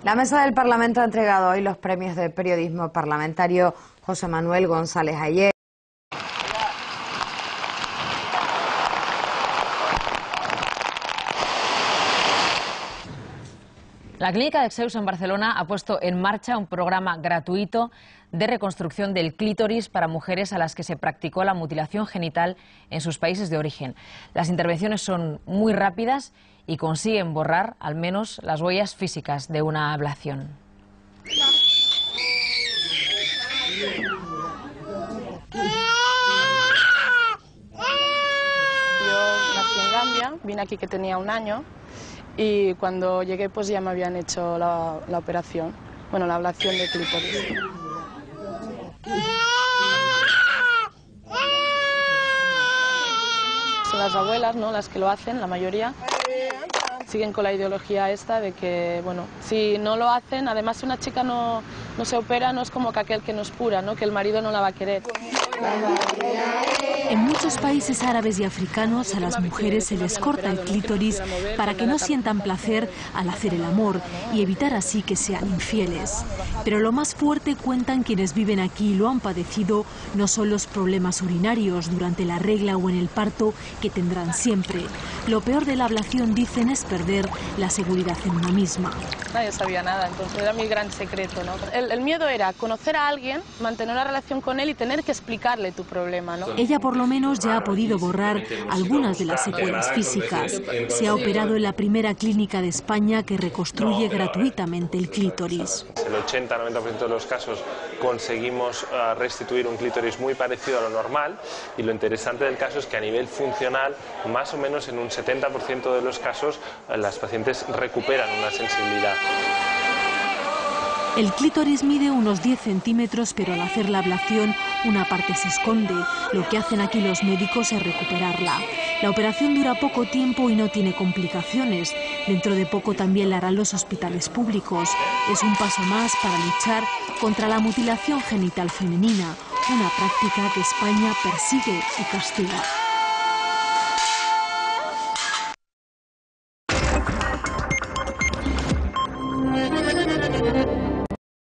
La Mesa del Parlamento ha entregado hoy los premios de periodismo parlamentario José Manuel González Ayer. La Clínica de Zeus en Barcelona ha puesto en marcha un programa gratuito de reconstrucción del clítoris para mujeres a las que se practicó la mutilación genital en sus países de origen. Las intervenciones son muy rápidas y consiguen borrar al menos las huellas físicas de una ablación. Yo nací en Gambia, vine aquí que tenía 1 año. Y cuando llegué pues ya me habían hecho la operación, bueno, la ablación de clítoris. Son las abuelas, ¿no?, las que lo hacen, la mayoría. Siguen con la ideología esta de que, bueno, si no lo hacen, además si una chica no se opera, no es como que aquel que no es pura, ¿no?, que el marido no la va a querer. En muchos países árabes y africanos a las mujeres se les corta el clítoris para que no sientan placer al hacer el amor y evitar así que sean infieles. Pero lo más fuerte, cuentan quienes viven aquí y lo han padecido, no son los problemas urinarios durante la regla o en el parto, que tendrán siempre. Lo peor de la ablación, dicen, es perder la seguridad en una misma. Nadie sabía nada, entonces era mi gran secreto, ¿no? El miedo era conocer a alguien, mantener una relación con él y tener que explicarle tu problema, ¿no? Ella por lo menos ya ha podido borrar algunas de las secuelas físicas. Se ha operado en la primera clínica de España que reconstruye gratuitamente el clítoris. El 80-90% de los casos conseguimos restituir un clítoris muy parecido a lo normal, y lo interesante del caso es que a nivel funcional, más o menos en un 70% de los casos, las pacientes recuperan una sensibilidad. El clítoris mide unos 10 centímetros, pero al hacer la ablación una parte se esconde. Lo que hacen aquí los médicos es recuperarla. La operación dura poco tiempo y no tiene complicaciones. Dentro de poco también la harán los hospitales públicos. Es un paso más para luchar contra la mutilación genital femenina, una práctica que España persigue y castiga.